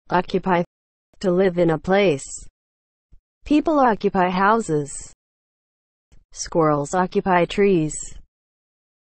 Occupy. To live in a place. People occupy houses. Squirrels occupy trees.